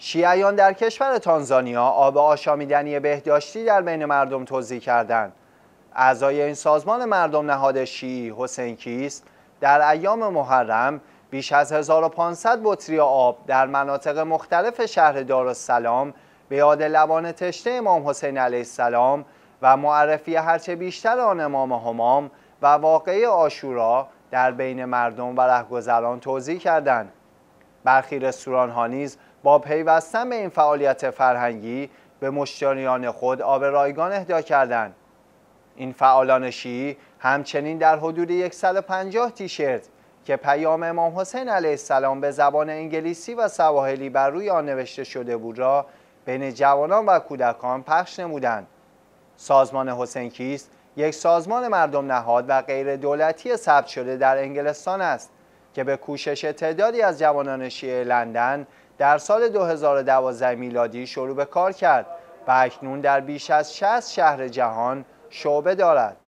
شیعیان در کشور تانزانیا آب آشامیدنی بهداشتی در بین مردم توزیع کردند. اعضای این سازمان مردم نهاد شیعی حسین کیست در ایام محرم بیش از 1500 بطری آب در مناطق مختلف شهر دارالسلام به یاد لبان تشنه امام حسین علیه السلام و معرفی هرچه بیشتر آن امام همام و واقعه عاشورا در بین مردم و رهگذران توزیع کردند. برخی رستوران‌ها نیز با پیوستن به این فعالیت فرهنگی به مشتریان خود آب رایگان اهدا کردند. این فعالان شیعی همچنین در حدود 150 تیشرت که پیام امام حسین علیه السلام به زبان انگلیسی و سواحلی بر روی آن نوشته شده بود را بین جوانان و کودکان پخش نمودند. سازمان حسین کیست یک سازمان مردم نهاد و غیر دولتی ثبت شده در انگلستان است که به کوشش تعدادی از جوانان شیعه لندن در سال 2012 میلادی شروع به کار کرد و اکنون در بیش از 60 شهر جهان شعبه دارد.